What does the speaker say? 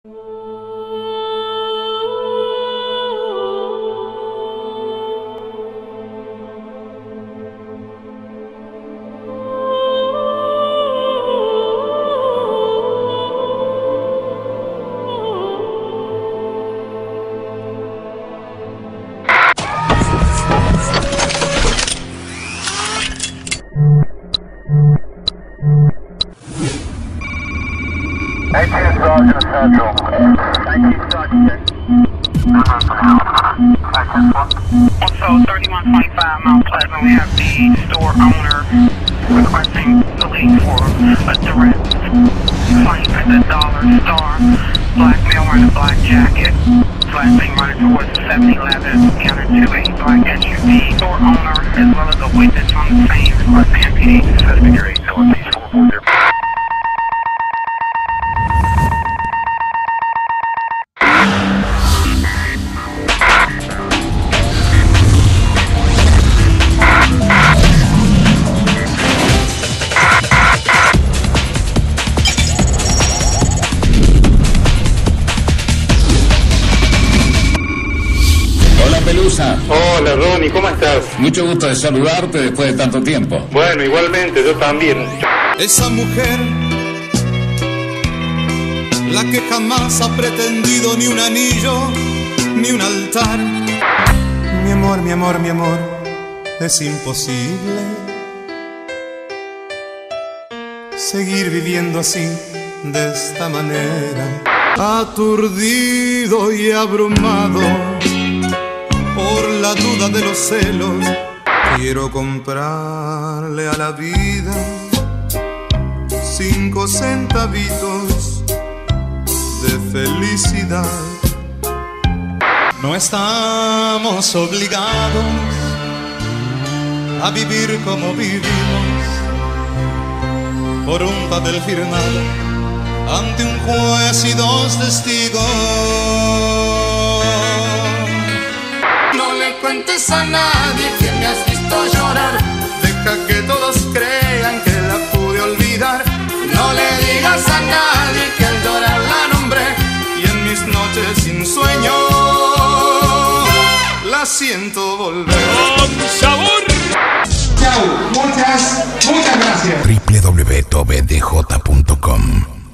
Also, 3125 Mount Pleasant, we have the store owner requesting police for a direct flight at the Dollar Star. Black male wearing a black jacket. Flat thing running towards the 7-Eleven, counter 28 black SUV. Store owner as well as a witness on the scene requesting MPD to suspect your 8 Northeast 440. Pelusa. Hola Ronnie, ¿cómo estás? Mucho gusto de saludarte después de tanto tiempo. Bueno, igualmente, yo también. Esa mujer, la que jamás ha pretendido ni un anillo, ni un altar. Mi amor, mi amor, mi amor, es imposible seguir viviendo así, de esta manera. Aturdido y abrumado por la duda de los celos, quiero comprarle a la vida 5 centavitos de felicidad. No estamos obligados a vivir como vivimos por un papel firmado ante un juez y 2 testigos. No le cuentes a nadie que me has visto llorar. Deja que todos crean que la pude olvidar. No le digas a nadie que al llorar la nombré y en mis noches sin sueño la siento volver. ¡Con sabor! Chau, muchas gracias. www.tobdj.com